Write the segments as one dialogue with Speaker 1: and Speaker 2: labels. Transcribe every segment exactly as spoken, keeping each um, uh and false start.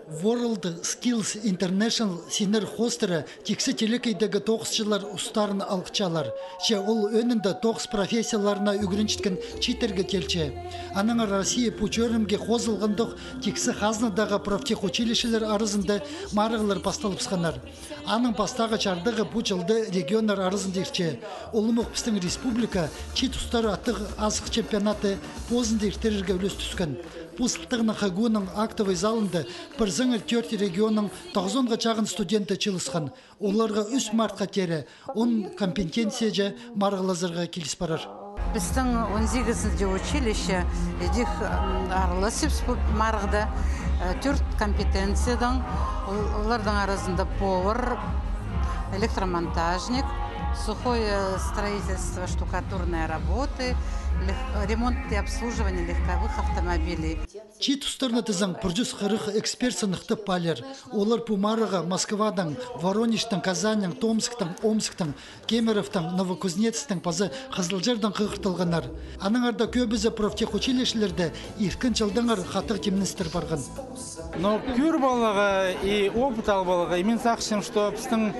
Speaker 1: World Skills International синер хостері тексі телекейдегі тоғызшылар ұстарын алқычалар. Че ол өнінде тоғыз профессияларына үгіріншіткен читерге келче. Аныңа Россия пучөрімге қозылғандық тексі қазнадағы профтехучилищелер арызында марығылар пасталыпсқанар. Аның пастағы чардығы бұл жылды регионар арызында ерче. Олымық біздің республика чит ұстары аттық азық чемпионаты позында ертерерге үлес түскен. Пустығының қағуының актовый залында бір зыңыр төрт регионның тоғызонға чағын студенті чылысқан. Оларға үш мартқа тері, он компетенция жа марғылазырға келіс барар.
Speaker 2: Біздің он сегізінші училище едік арылысып марғыда төрт компетенциядан, олардың арасында повар, электромонтажник, сухое строительство, штукатурные работы, ремонт и обслуживание легковых автомобилей.
Speaker 1: Чит ұстарны тізің пұржыз қырық эксперт сынықты палер. Олар Пумарыға, Москвадан, Воронежтан, Казаньян, Томсктан, Омсктан, Кемеровтан, Новокузнецктан, пазы Қызылжардан қығыртылғанар. Аның арда көбізі профтехучилищелерде иркін жылдыңар қатық темністер барған.
Speaker 3: Но кюр балаға и опыт ал балаға, и мен сақшым, что біздің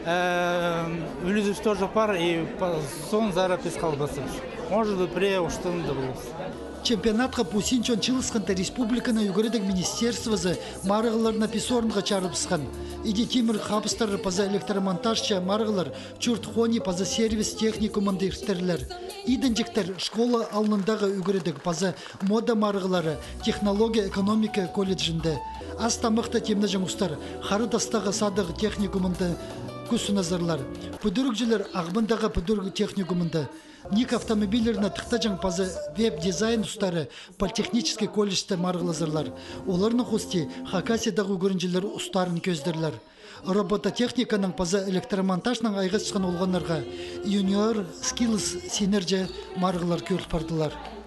Speaker 3: үлізіп тоже пар, и сон зарап искал басым. Может быть, при уштынды болыз.
Speaker 1: Чемпионатқа пусинчон чылысқанта республиканы үгірідік министерствозы марығыларына писорынға чарыпсқан. Иди Тимир қапыстары паза электромонтажча марығылар, чуртхони паза сервис техникумынды ирттерлер. Иденжіктер школа алынындағы үгірідік паза мода марығылары, технология экономика колледжінде. Астамықта темді жаңыстар, Харыдастағы садығы техникумынды күсі назарлар. Пүдірікжілер ағбындағы пүдірік техникумынды. Ник автомобилерна тықтажан пазы веб-дизайн ұстары политехнический колледжді марғылазырлар. Оларны қости Хакасиядағы көрінжілер ұстарын көздірлер. Робототехниканың пазы электромонтажның айға шыққан олғанларға Junior Skills Synergy марғылар көріп бардылар.